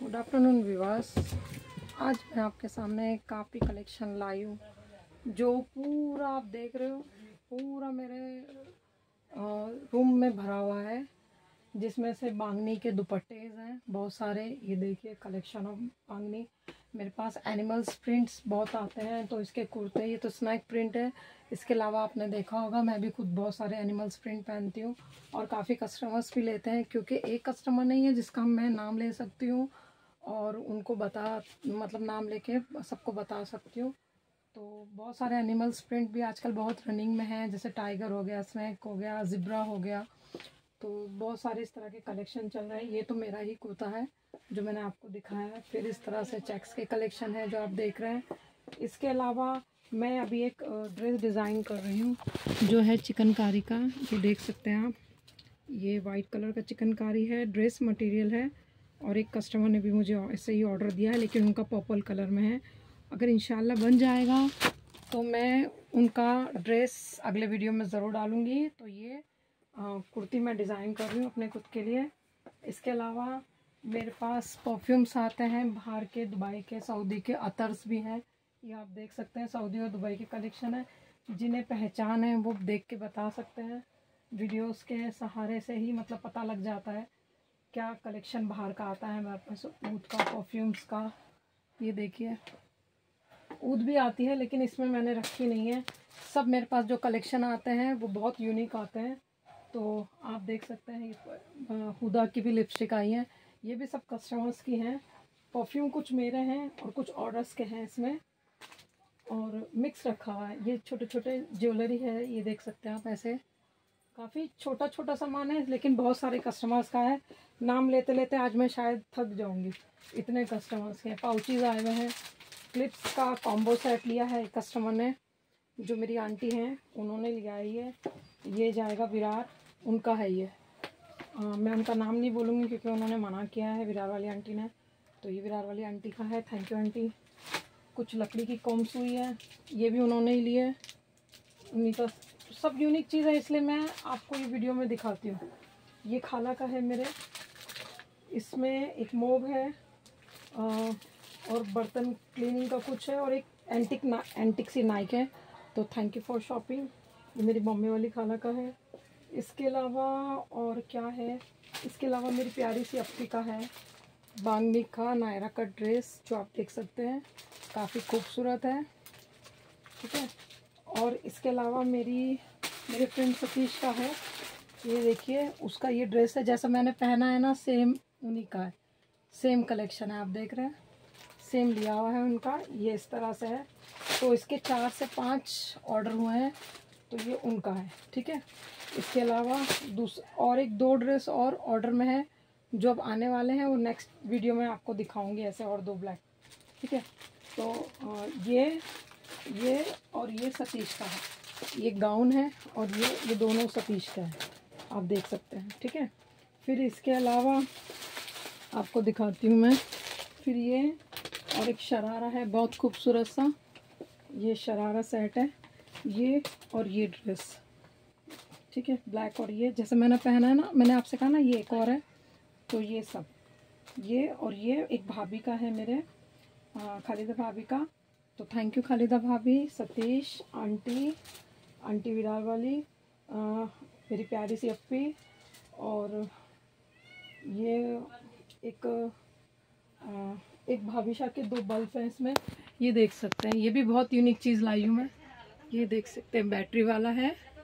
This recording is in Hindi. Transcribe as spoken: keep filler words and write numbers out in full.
Good afternoon viewers. आज मैं आपके सामने एक काफ़ी कलेक्शन लाई हूँ जो पूरा आप देख रहे हो, पूरा मेरे रूम में भरा हुआ है, जिसमें से बांगनी के दुपट्टेज हैं बहुत सारे। ये देखिए कलेक्शन ऑफ बांगनी। मेरे पास एनिमल्स प्रिंट्स बहुत आते हैं, तो इसके कुर्ते, ये तो स्नैक प्रिंट है। इसके अलावा आपने देखा होगा मैं भी खुद बहुत सारे एनिमल्स प्रिंट पहनती हूँ और काफ़ी कस्टमर्स भी लेते हैं, क्योंकि एक कस्टमर नहीं है जिसका मैं नाम ले सकती हूँ और उनको बता मतलब नाम लेके सबको बता सकती हूँ। तो बहुत सारे एनिमल्स प्रिंट भी आजकल बहुत रनिंग में हैं, जैसे टाइगर हो गया, स्नैक हो गया, ज़िब्रा हो गया, तो बहुत सारे इस तरह के कलेक्शन चल रहे हैं। ये तो मेरा ही कुर्ता है जो मैंने आपको दिखाया है। फिर इस तरह से चेक्स के कलेक्शन है जो आप देख रहे हैं। इसके अलावा मैं अभी एक ड्रेस डिज़ाइन कर रही हूँ जो है चिकनकारी का। ये देख सकते हैं आप, ये वाइट कलर का चिकनकारी है, ड्रेस मटेरियल है। और एक कस्टमर ने भी मुझे ऐसे ही ऑर्डर दिया है, लेकिन उनका पर्पल कलर में है। अगर इंशाल्लाह बन जाएगा तो मैं उनका ड्रेस अगले वीडियो में ज़रूर डालूँगी। तो ये कुर्ती मैं डिज़ाइन कर रही हूँ अपने खुद के लिए। इसके अलावा मेरे पास परफ्यूम्स आते हैं बाहर के, दुबई के, सऊदी के, अतर्स भी हैं। ये आप देख सकते हैं, सऊदी और दुबई के कलेक्शन है। जिन्हें पहचान है वो देख के बता सकते हैं। वीडियोस के सहारे से ही मतलब पता लग जाता है क्या कलेक्शन बाहर का आता है हमारे पास। ऊद का, परफ्यूम्स का, ये देखिए ऊद भी आती है, लेकिन इसमें मैंने रखी नहीं है। सब मेरे पास जो कलेक्शन आते हैं वो बहुत यूनिक आते हैं। तो आप देख सकते हैं हुदा की भी लिपस्टिक आई है, ये भी सब कस्टमर्स की हैं। परफ्यूम कुछ मेरे हैं और कुछ ऑर्डर्स के हैं इसमें, और मिक्स रखा हुआ है। ये छोटे छोटे ज्वेलरी है, ये देख सकते हैं आप। ऐसे काफ़ी छोटा छोटा सामान है, लेकिन बहुत सारे कस्टमर्स का है। नाम लेते लेते आज मैं शायद थक जाऊंगी, इतने कस्टमर्स के। पाउचेज आए हुए हैं, क्लिप्स का कॉम्बो सेट लिया है एक कस्टमर ने, जो मेरी आंटी हैं उन्होंने लिया है। ये ये जाएगा विरार, उनका है ये। आ, मैं उनका नाम नहीं बोलूँगी क्योंकि उन्होंने मना किया है, विरार वाली आंटी ने। तो ये विरार वाली आंटी का है। Thank you aunty. कुछ लकड़ी की कॉम्स हुई है, ये भी उन्होंने ही लिए। उन्हीं का सब यूनिक चीज़ है, इसलिए मैं आपको ये वीडियो में दिखाती हूँ। ये खाला का है मेरे, इसमें एक मोब है आ, और बर्तन क्लीनिंग का कुछ है, और एक एंटिक ना एंटिक सी नाइक है। तो थैंक यू फॉर शॉपिंग। ये मेरी मम्मी वाली खाला का है। इसके अलावा और क्या है, इसके अलावा मेरी प्यारी सी अपी का है, बांगनी का नायरा का ड्रेस, जो आप देख सकते हैं काफ़ी खूबसूरत है, ठीक है। और इसके अलावा मेरी मेरे फ्रेंड सतीश का है, ये देखिए उसका ये ड्रेस है, जैसा मैंने पहना है ना सेम उन्हीं का है, सेम कलेक्शन है। आप देख रहे हैं, सेम लिया हुआ है उनका, ये इस तरह से है। तो इसके चार से पाँच ऑर्डर हुए हैं, तो ये उनका है, ठीक है। इसके अलावा दूसरा और एक दो ड्रेस और ऑर्डर में है, जो अब आने वाले हैं, वो नेक्स्ट वीडियो में आपको दिखाऊंगी ऐसे, और दो ब्लैक, ठीक है। तो ये ये और ये सतीश का है, ये गाउन है, और ये ये दोनों सतीश का है, आप देख सकते हैं, ठीक है। फिर इसके अलावा आपको दिखाती हूँ मैं, फिर ये और एक शरारा है बहुत खूबसूरत सा, ये शरारा सेट है, ये और ये ड्रेस, ठीक है, ब्लैक। और ये जैसे मैंने पहना है ना, मैंने आपसे कहा ना ये एक और है, तो ये सब, ये और ये एक भाभी का है मेरे, खालिदा भाभी का। तो थैंक यू खालिदा भाभी, सतीश आंटी, आंटी विरार वाली, आ, मेरी प्यारी सी अपी। और ये एक आ, एक भाभीशा के दो बल्ब हैं इसमें, ये देख सकते हैं। ये भी बहुत यूनिक चीज़ लाई हूँ मैं, ये देख सकते हैं, बैटरी वाला है,